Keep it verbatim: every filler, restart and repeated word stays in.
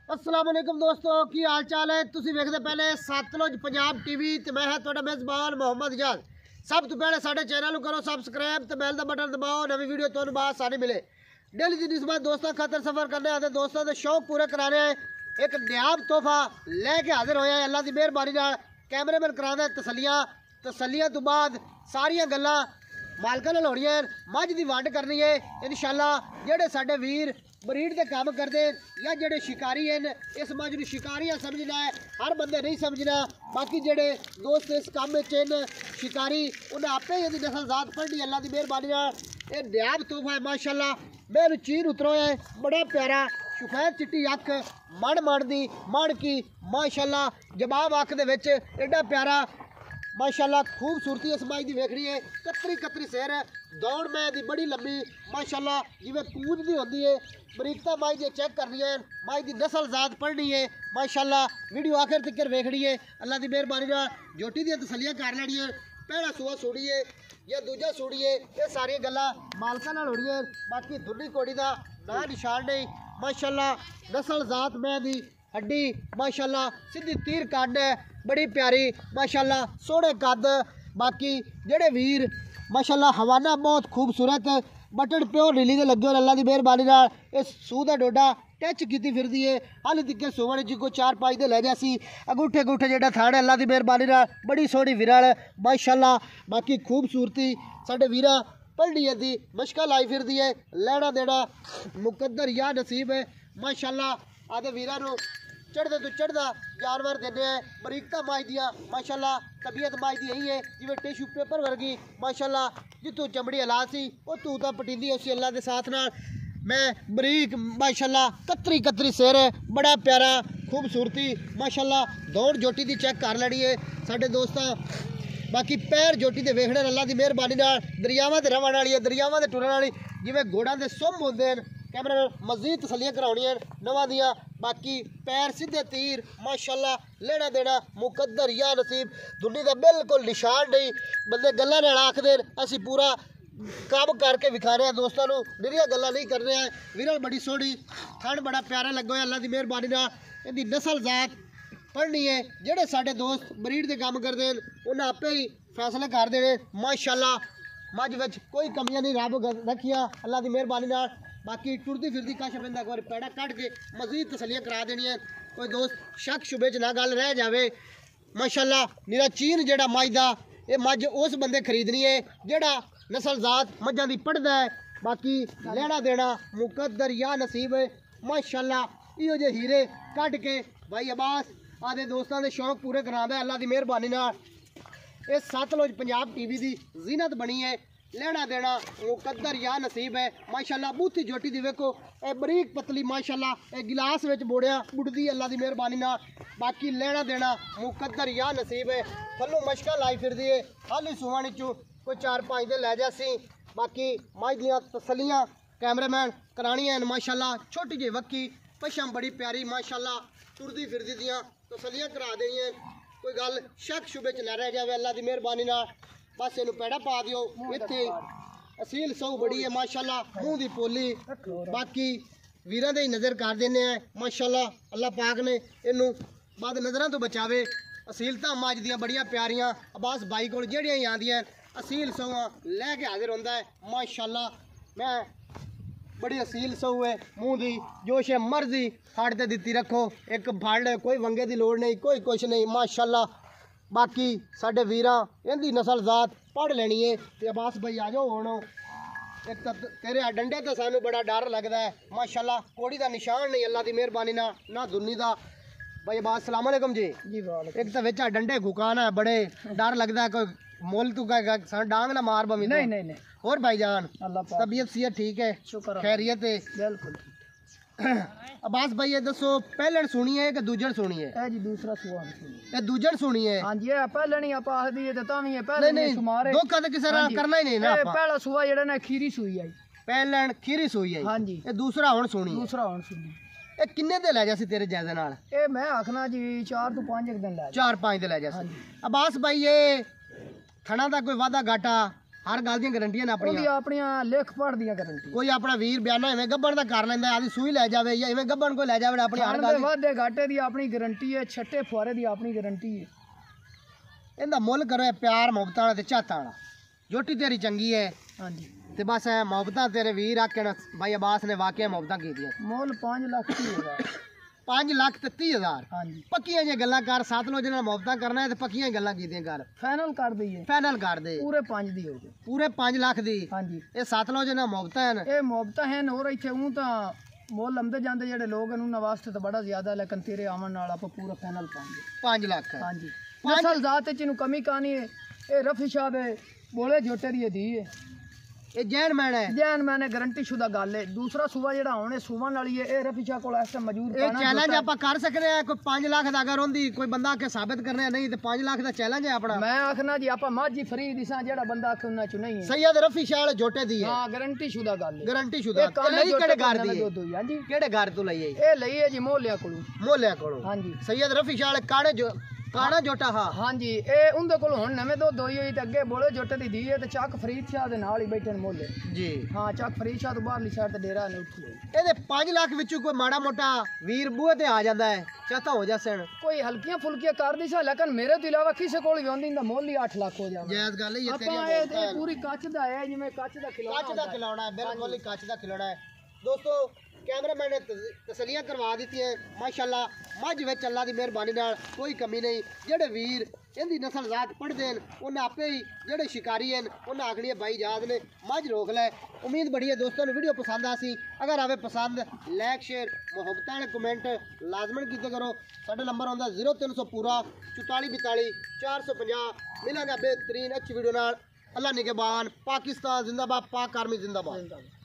अस्सलाम वालेकुम दोस्तों, की हाल चाल है। तुसी वेखदे पहले सतलुज पंजाब टीवी ते मैं है तुहाडा मेज़बान मोहम्मद इजाज़। सब तो पहले साडे चैनल करो सब्सक्राइब ते बेल दा बटन दबाओ, नवी वीडियो तुहानू बाद सारी मिले। डेली दी निस्बत दोस्तों खातर सफर करने आते दोस्तों के शौक पूरे कराने एक नायाब तोहफा लैके हाजिर होया है। अल्लाह की मेहरबानी नाल कैमरेमैन करांदा तसलियां तसलियां तो बाद सारियां गल्लां मालकां नाल होणियां। मझ दी वंड करनी है इंशाअल्लाह। जेहड़े साडे वीर ब्रीड के काम करते या जेडे शिकारी हैं इस मझ नूं शिकारियां समझना है, हर बंदे नहीं समझना। बाकी जेडे दोस्त इस काम में शिकारी उन्हें आपे ही नस्ल जात पढ़नी। अल्लाह की मेहरबानी ये नायाब तोहफा है माशाअल्लाह। मैं चीन उतरोया है बड़ा प्यारा सफेद चिट्टी अख मण मण दी मण की माशाअल्लाह जवाब अख दे विच एडा प्यारा माशाअल्लाह खूबसूरती इस माई दी वेखनी है। कतरी कतरी सेर है, दौड़ मैं दी बड़ी लंबी माशाअल्लाह जिवें कूद दी होंदी है। बरीकता माई दी चेक करनी है, माई दी नस्ल जात पढ़नी है माशाअल्लाह। वीडियो आखिर तक वेखनी है। अल्लाह की मेहरबानी नाल जोटी दी तसलियां कर लैनी है। पहला सूआ सूड़ी है या दूजा सूड़ी है, ये सारी गल्लां मालकां नाल होनी है। बाकी दुनी कोड़ी दा ना निशान नहीं माशाअल्लाह। नस्ल जात मैं दी हड्डी माशाअल्लाह सीधी तीर कद है बड़ी प्यारी माशाअल्लाह सोहने कद। बाकी जेडे वीर माशाअल्लाह हवाना बहुत खूबसूरत बटन प्योर नीली दे लगे हो। अल्लाह की मेहरबानी नाल इस सूह दा डोडा टच की फिरदी है। हाल तिके सोवण जी को चार पाँच दे लै जासी अंगूठे अंगूठे जेड़ा थान है अल्लाह की मेहरबानी नाल बड़ी सोहनी विरल माशाअल्लाह। बाकी खूबसूरती साडे वीरा पढ़नी दी मशका लाई फिरदी है। लैना देना मुकद्दर या नसीब है माशाअल्लाह। आदे वीरा नूं चढ़ते तो चढ़ता जानवर देने हैं। बरीकता माई दिया माशाअल्लाह, तबीयत माई दी यही है जिवें टिशू पेपर वर्गी माशाअल्लाह। जितों चमड़ी हला सी वो तू तो पटींदी उसी अल्लाह के साथ नाल मैं बरीक माशाअल्लाह कतरी कतरी सिर है बड़ा प्यारा खूबसूरती माशाअल्लाह। दौड़ जोटी दी चेक कर लैनी है साडे दोस्तां। बाकी पैर जोटी दे वेखणे अल्लाह की मेहरबानी नाल दरियावां ते रवण वाली है, दरियावां ते टुरन वाली जिवें घोड़ां दे सुम होंदे हैं। कैमरे मजीद तसलियां कराउणियां नवां दियां। बाकी पैर सीधे तीर माशाअल्लाह, लेना देना मुकद्दर या नसीब। दुनी का बिल्कुल निशान नहीं। बंदे गल्लां नाल आखदे असीं पूरा काम करके विखा रहे हैं दोस्तों नूं, निरीआं गल्लां नहीं कर रहे हैं। विरल बड़ी सोहनी थण बड़ा प्यारा लग्गा अल्लाह की मेहरबानी नाल। इहदी नस्ल जात पढ़नी है। जेडे साडे दोस्त ब्रीड के काम करते हैं उन्हें आपे ही फैसले कर देने माशाअल्लाह। मझ विच कोई कमियां नहीं रब रखियां अल्लाह की मेहरबानी नाल। बाकी टुरदी फिरदी कश बंदा एक बार पैड़ा कट के मजीद तसलियां करा देनी है। कोई दोस्त शक शुबे च ना गल रह जाए माशाअल्लाह। निरा चीन जेड़ा मझ दा ये मझ उस बंदे खरीदनी है जेड़ा नस्ल जात मझां दी पढ़दा है। बाकी लेना देना मुकद्दर या नसीब है माशाअल्लाह। इहो जे हीरे कट के भाई अब्बास आदे दोस्तों के शौक पूरे करांदा अल्लाह की मेहरबानी नाल। ये सतलुज पंजाब टीवी की जीनत बनी है। लेना देना मुकद्दर या नसीब है माशाअल्लाह। बूथी जोटी दी वेखो ए बरीक पतली माशाअल्लाह। ए गिलास विच बोड़िया बुड़दी अल्लाह की मेहरबानी नाल। बाकी लेना देना मुकद्दर या नसीब है। थल्लों मशका लाई फिरदी है हाली सुवण चू कोई चार पाँच दे लै जासी। बाकी मझ दियां तसलियां कैमरामैन करानियां माशाअल्लाह। छोटी जी वक्की पछम बड़ी प्यारी माशाअल्लाह। टुरदी फिरदी दियां तसलियां करा देनियां। कोई गल शक शुबे च ना रह जाए अल्लाह की मेहरबानी नाल। बस इनू पैड़ा पा दियो। इत्थे असील सऊ बड़ी है माशाअल्लाह, मुँह दी पोली। बाकी वीरां दे ही नज़र कर देने हैं माशाअल्लाह। अल्लाह पाक ने इनू बाद नज़रां तो बचावे। असीलतां मझ दियां बड़ियां प्यारियां अब्बास भाई कोल जेहड़ियां ही आंदियां असील सऊआं लैके हाजिर होंदा है माशाअल्लाह। मैं बड़ी असील सऊ है मुँह दी जोश है मर्जी फड़ ते दित्ती रखो एक फड़ कोई वंगे की लोड़ नहीं कोई कुछ नहीं माशाअल्लाह। बाकी साडे वीरां इहदी नस्ल जात पढ़ लेनी है। ते अब्बास भाई आ जाओ हुण। एक तो तेरे डंडे तो सानू बड़ा डर लगता है माशाअल्लाह। कोड़ी का निशान नहीं अल्लाह की मेहरबानी ना ना दुनी का। भाई अब्बास सलाम अलैकुम जी जी। एक तो विच डंडे घुकाना है बड़े डर लगता है कोई मोल तू का सन डांग ना मार बमी। नहीं नहीं नहीं। और भाईजान तबीयत सीयत ठीक है शुक्र खैरियत है बिल्कुल। अब्बास भाई ये दसो पहलण सुनी है कि दूजण सुनी है? ए जी दूसरा सुआ सुनी है। ए दूजण सुनी है? हां जी ए पहलण ही आप आख दी ते तां भी पहले नहीं सुमारे धोखा तो किसी नाल करना ही नहीं ना। ए पहला सुआ जेड़ा ना खीरी सुई आई पहलण खीरी सुई आई। हां जी ए दूसरा हुण सुनी दूसरा हुण सुनी। ए किन्ने दे ले जासी तेरे जायदे नाल? ए मैं आखना जी चार तो पांच एक दिन ले चार पांच दे ले जासी। अब्बास भाई ये थणा दा कोई वादा घाटा हर गल दी गारंटियां ने अपनी अपनी लिख पढ़ दी गारंटी कोई अपना वीर बयाना इवें गब्बन दा कर लैंदा आदि सूई ले जावे या इवें गब्बन को ले जावे अपनी हर गल वादे घाटे दी अपनी गारंटी है छट्टे फुआरे दी अपनी गारंटी है इंदा मुल करो प्यार मोहब्बत वाला ते चाहता वाला जोटी तेरी चंगी है हां जी ते बस है मोहब्बत तेरे वीर आखन भाई अब्बास ने वाकई मोहब्बत कीतियां मोल पाँच लाख तीस हजार पाँच लाख ते तीस हजार हां जी पक्कियां जे गल्लां कर सात लोग जिन्हां मोहब्बत करना है ते पक्कियां गल्लां कीतियां कर फाइनल कर दईए फाइनल कर दे पूरे पाँच दी हो गई पूरे पाँच लाख दी हां जी ये सात लोग जिन्हां मोहब्बत हैं ये मोहब्बत हैं और इत्थे ऊं तां मोल लंबे जांदे जेडे लोग हैं उन्हां वास्ते तो बड़ा ज्यादा लेकिन तेरे आवन नाल आप पूरा फाइनल पाएंगे पाँच लाख हां जी नस्ल जात च इनू कमी कहानी है ये रफी शाह दे बोले जोटे दी धी है ये जैन मैन है जैन मैंने गारंटी शुदा गल है दूसरा सूबा जेड़ा होने सूवन वाली है ए रफी शाह कोल ऐसा मौजूद ये चैलेंज आप कर सकने हैं कोई पाँच लाख दा अगर होंदी कोई बंदा के साबित करने नहीं ते पाँच लाख दा चैलेंज है अपना मैं आखना जी आप माजी फ्री दिसा जेड़ा बंदा आखे उन्ना चु नहीं है सैयद रफी शाह जोटे दी है हां गारंटी शुदा गल है गारंटी शुदा लई केड़े घर दी है हां जी केड़े घर तो लई है ए लई है जी मोहल्ले कोलों मोहल्ले कोलों हां जी सैयद रफी शाह काणे जो काना जोटा हां हां जी ए उनदे कोल हुन नवे दो दोई होई ते अगे बोले जोटे दी दी है ते चक फरीद शाह दे नाल ही बैठे मोहल्ले जी हां चक फरीद शाह तो बाहरली साइड ते डेरा ने उठी ਇਹਦੇ पाँच लाख ਵਿੱਚੋਂ ਕੋਈ ਮਾੜਾ ਮੋਟਾ ਵੀਰ ਬੂਹੇ ਤੇ ਆ ਜਾਂਦਾ ਹੈ ਚਾਹਤਾ ਹੋ ਜਾਸਣ ਕੋਈ ਹਲਕੀਆਂ ਫੁਲਕੀਆਂ ਕਰ ਦੀ ਸਾ ਲੇਕਿਨ ਮੇਰੇ ਤੋਂ ਇਲਾਵਾ ਕਿਸੇ ਕੋਲ ਵੀ ਹੁੰਦੀ ਇੰਦਾ ਮੁੱਲ ਹੀ ਅੱਠ ਲੱਖ ਹੋ ਜਾਵੇ ਜਾਇਜ਼ ਗੱਲ ਹੈ ਇਹ ਤੇਰੀ ਆਪਾਂ ਇਹ ਇਹ ਪੂਰੀ ਕੱਚ ਦਾ ਹੈ ਜਿਵੇਂ ਕੱਚ ਦਾ ਖਿਲੌਣਾ ਕੱਚ ਦਾ ਖਿਲੌਣਾ ਹੈ ਬਿਲਕੁਲ ਹੀ ਕੱਚ ਦਾ ਖਿਲੌਣਾ ਹੈ ਦੋਸਤੋ कैमरामैन ने तसलियां करवा दी है माशाल्लाह मझ विच अल्लाह दी मेहरबानी नाल कोई कमी नहीं जेड़े वीर इहदी नस्ल जात पढ़दे न उन्हें आपे ही जेड़े शिकारी हैं उन्हें आखनी है भाई जात ने मझ रोक लै उम्मीद बड़ी है दोस्तों ने वीडियो पसंद आसी अगर आवे पसंद लाइक शेयर मुहब्बत वाले कमेंट लाजमन कीते करो साडा नंबर होंदा जीरो तीन सौ पूरा चौताली बताली चार सौ पचास मिलांगे बेहतरीन अच्छी वीडियो नाल अल्लाह निगहबान पाकिस्तान जिंदाबाद पाक आर्मी जिंदाबाद।